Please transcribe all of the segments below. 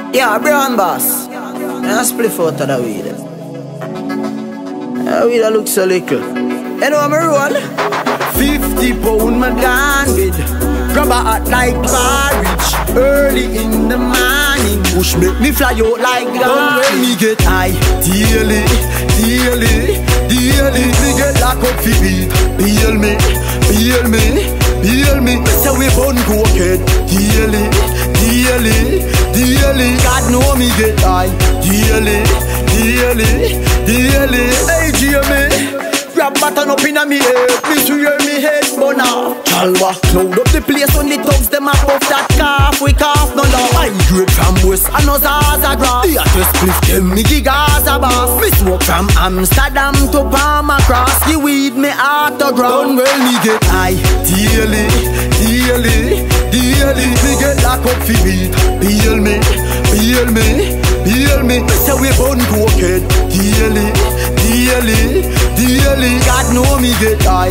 Yeah, brown boss. I split out of the weed. The weed looks so little. You know me roll? 50 pound my gone with. Grab a hot like porridge. Early in the morning. Push me fly out like God. When me get high, daily. Me get lock up for beat. Bail me. Me say we bun go ahead. Daily. God know me get high. Daily. Hey, Jamie. Grab button up inna me head, me swear me head burner. Chalwa, cloud up the place on the thugs, them a puff that cough, we cough no law. I grade from West and us Zaza grass. The hottest spliff, them me gig as a boss. Me smoke from Amsterdam to Palma Cross. The weed me autograph. Done well me get high, daily. Me get lock up for beat. Bail me. Me say we bun go ahead, daily. God know me get high,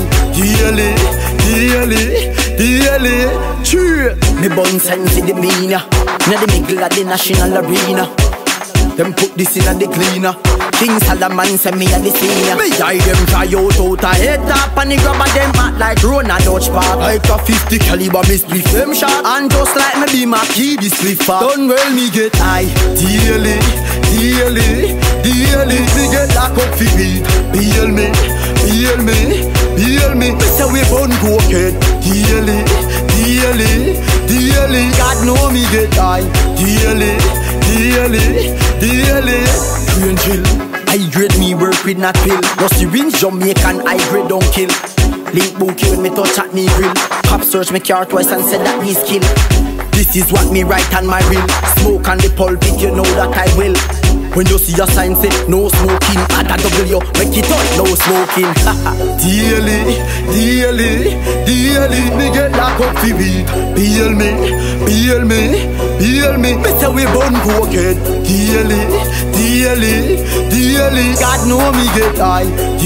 daily. True. Me bun sense in the meaner. Now the middle of the national arena. Them put this in the cleaner. King Solomon say me a the senior. Me eye them try out a head top and the grabber them act like Rona Dutch Park. Like a 50 caliber me split them shot. And just like me be my key this split far. Done well me get high, daily. Me get lock up for beat. Bail me. Me say we bun go ahead. Daily. God know me get high. Daily. Green chill. I grade me work with not pill. Rusty rings Jamaican I grade don't kill. Link bookie when me touch at me grill. Cop search me car twice and said that me skill. This is what me write on my reel. Smoke on the pulpit, you know that I will. When you see a sign say no smoking, add a W, make it up, no smoking. Daily. Me get lock up for beat. Bail me. Me say we bun go ahead. Daily. God know me get high.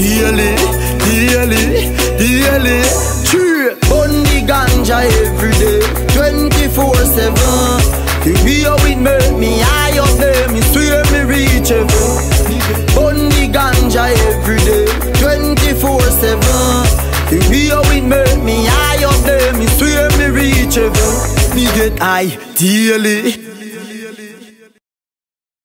Daily. True. Bun the ganja every day, 24/7. The way how it make me high up there, me swear me reach heaven. Bun the ganja every day, 24/7. The way how it make me high up there, me swear me reach heaven. Me get high daily.